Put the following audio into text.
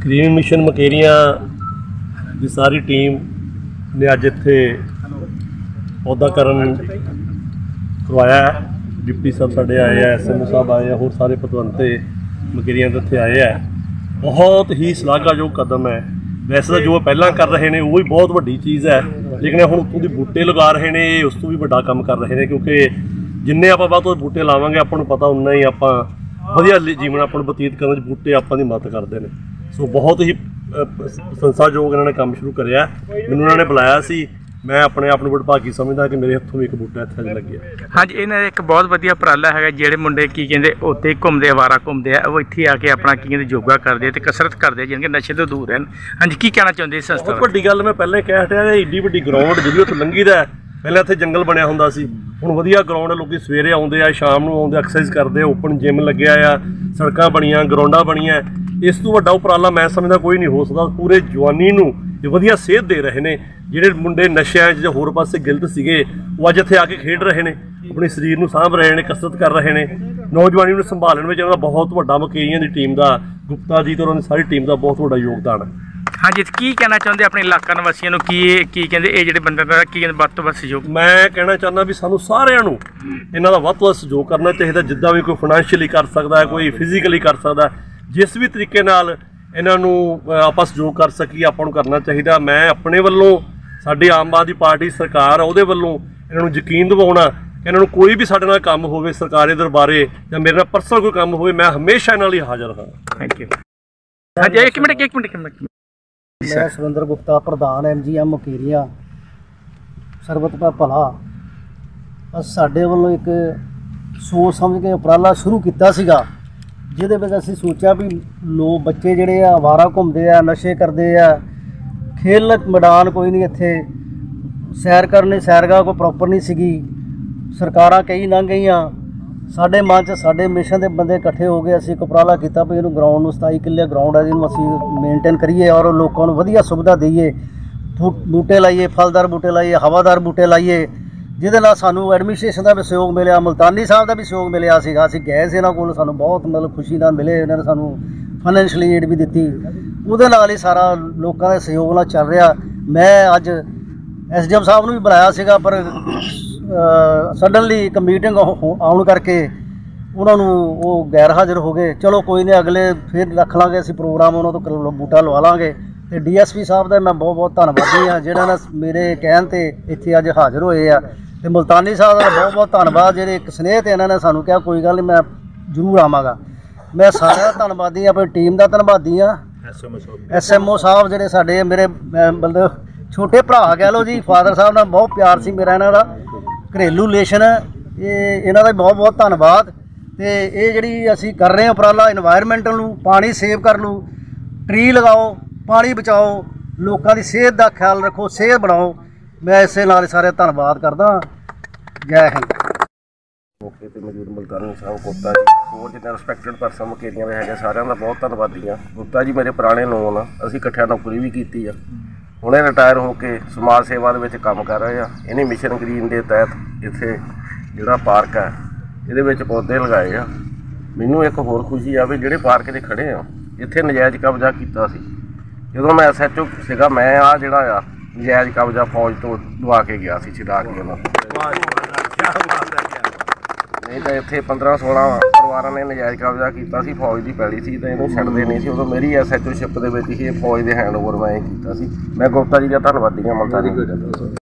Green mission मकेरियां की सारी team ने अज इत्थे पौधाकरण करवाया। डिप्टी साहब साढ़े आए हैं, SMO साहब आए हैं, होर सारे पतवंते मकेरियां इत्थे आए हैं। बहुत ही शलाघायोग कदम है। वैसे तो जो पहला कर रहे हैं वो ही बहुत वड्डी चीज़ है, लेकिन हुण उत्तों दी बूटे लगा रहे हैं, उस तो भी वड्डा काम कर रहे हैं। क्योंकि जिन्ने आपां वध बूटे लावांगे आपां नूं पता उन्ना ही आपां वधिया जीवन आपां नूं बतीत करन बूटे आपां दी मदद करते हैं। सो बहुत ही संस्थायोग इन्होंने काम शुरू कराया। मैनूं उन्होंने बुलाया सी, मैं अपने आप को वडभागी समझदा कि मेरे हत्थों भी एक बूटा इत्थे लग गया। हाँ जी, इन्होंने एक बहुत वधिया उपराला है। जिहड़े मुंडे की कहते उत्ते घूमते आवारा घूमते हैं, वो इत्थे आके अपना की कहते योगा करते ते कसरत करते जिनके नशे तो दूर रहन। हाँ जी, की कहना चाहते इस संस्था? बहुत वड्डी गल मैं पहले कह हटिया, एड्डी वड्डी ग्राउंड जिहड़ी उत्थे लंघी दा पहले इत्थे जंगल बनया हुंदा सी, हुण वधिया ग्राउंड लोग सवेरे आउंदे आ, शाम नूं आउंदे, एक्सरसाइज करते, ओपन जिम लग्या आ, सड़कां बणियां, ग्राउंडां बणियां। इस तो वड्डा उपराला मैं समझदा कोई नहीं हो सकदा। पूरे जवानी नूं वधिया सेहत दे रहे हैं। जिहड़े मुंडे नशिਆਂ ਜਾਂ होर पासे गिलत सीगे वो अज इत्थे आके खेड रहे हैं, अपने शरीर नूं सांभ रहे हैं, कसरत कर रहे हैं। नौजवानी नूं संभालण विच इन्हां दा बहुत वड्डा मकेरियां दी टीम दा, गुप्ता जी तो उन्हां दी सारी टीम दा बहुत वड्डा योगदान है। हाँ जी, की कहना चाहते अपने इलाका निवासियों नूं की कहते ये जिहड़े बंदे दा की कहते वध तो वध सहयोग? मैं कहना चाहना भी सानूं सारिआं नूं इन्हां दा वध तो वध सहयोग करना चाहिए। जिद्दां भी कोई फाइनैंशियली कर सकदा है, कोई फिजिकली कर सकदा है, जिस भी तरीके नाल इन्हां नूं आपां सहयोग कर सकीए आपां नूं करना चाहिए। मैं अपने वल्लों साडी आम आदमी पार्टी सरकार ਉਹਦੇ ਵੱਲੋਂ इन्हां नूं यकीन दिवाउणा कि इन्हां नूं कोई भी साडे नाल काम होवे सरकारी दरबारे जां मेरे नाल परसनल कोई काम होवे, मैं हमेशा इन्हां लई हाज़र हां। Thank you. हाँ जी, एक मिनट मैं सुरेंद्र गुप्ता, प्रधान MGM मकेरियां सरबत का भला। साडे वालों एक सोच समझ के उपराला शुरू किया सीगा, जिहदे विच असीं सोचा भी लोग बच्चे जिहड़े आ आवारा घूमते आ, नशे करते आ, खेल मैदान कोई नहीं, इत्थे सैर करने सैरगाह कोई प्रॉपर नहीं सीगी, सरकारां कई लंघ गईयां। साडे मन च साडे मिशन के बंदे इकट्ठे हो गए, असीं एक उपराला किया भी इहनूं ग्राउंड नूं 27 किले ग्राउंड है जिहनूं असीं मेनटेन करिए और लोगों को वधिया सुविधा दईए, बूटे लाइए, फलदार बूटे लाइए, हवादार बूटे लाइए, जिहदे नाल सानूं एडमिनिस्ट्रेशन का भी सहयोग मिलिया, मुल्तानी साहब का भी सहयोग मिलिया सीगा। असीं गए सी इन्हां कोल, सानूं बहुत मतलब खुशी नाल मिले, इन्हां ने सानूं फाइनैंशियली एड भी दित्ती, ਉਹਦੇ ਨਾਲ ही सारा लोगों के सहयोग नाल चल रहा। मैं अज SDM साहब नूं भी बुलाया सीगा, पर सडनली एक मीटिंग आउण करके उन्होंने वो गैर हाजिर हो गए। चलो कोई नहीं, अगले फिर रख लाँगे असीं प्रोग्राम, उन्होंने तो बूटा लवा लाँगे। तो DSP साहब का मैं बहुत बहुत धन्नवादी हाँ, जिन्होंने मेरे कहण ते इत्थे अज हाजिर होए आ। ते मुल्तानी साहब का बहुत बहुत धन्नवाद, जिहड़े एक स्नेह ते इन्होंने सानूं कहा कोई गल नहीं मैं जरूर आवांगा। मैं सारा धन्नवादी अपनी टीम का धन्नवादी हाँ। SMO साहब जिहड़े साडे मेरे मतलब छोटे भरा कह लो जी, फादर साहब नाल बहुत प्यार सी मेरा, इन्हां दा घरेलू रिलेशन, ये इन्हां दा बहुत बहुत धन्नवाद। ते ये जिहड़ी असीं कर रहे हैं उपराला इन्वायरमेंट नूं पानी सेव कर लूँ, ट्री लगाओ, पानी बचाओ, लोगों की सेहत का ख्याल रखो, सेहत बनाओ। मैं इसे नाल सारे धन्नवाद करदा। जय हिंद। मौके पर मौजूद मुल्तानी साहब, गुप्ता जी, होर जिन्ने रिस्पैक्टेड पर्सन मकेरियां दे है सारिਆਂ ਦਾ बहुत धन्नवादी हाँ। गुप्ता जी मेरे पुराने नोन आ, ਅਸੀਂ ਇਕੱਠਿਆਂ नौकरी भी की आ, ਹੁਣੇ रिटायर होकर समाज सेवा ਦੇ ਵਿੱਚ ਕੰਮ कर रहे हैं। इन्हीं मिशन ग्रीन के तहत इत्थे ਜਿਹੜਾ पार्क है ਇਹਦੇ ਵਿੱਚ पौधे लगाए आ। ਮੈਨੂੰ एक होर खुशी आ भी ਜਿਹੜੇ पार्क 'ਚ खड़े आ, ਇੱਥੇ ਨਜਾਇਜ਼ कब्जा ਕੀਤਾ ਸੀ ਜਦੋਂ मैं SHO ਸੀਗਾ। मैं आ ਜਿਹੜਾ ਆ ਨਜਾਇਜ਼ कब्जा फौज ਤੋਂ ਦਵਾ ਕੇ ਗਿਆ ਸੀ, ਛਡਾ ਕੇ ਉਹਨਾਂ नहीं तो इतने 15-16 परिवारों ने नजायज़ कब्जा किया, फौज की पैली सी, तो इन्हें छड्डते नहीं सी। उदों मेरी SHO शिप के फौज के हैंडओवर मैं किया। मैं गुप्ता जी का धन्नवादी हाँ। मुल्तानी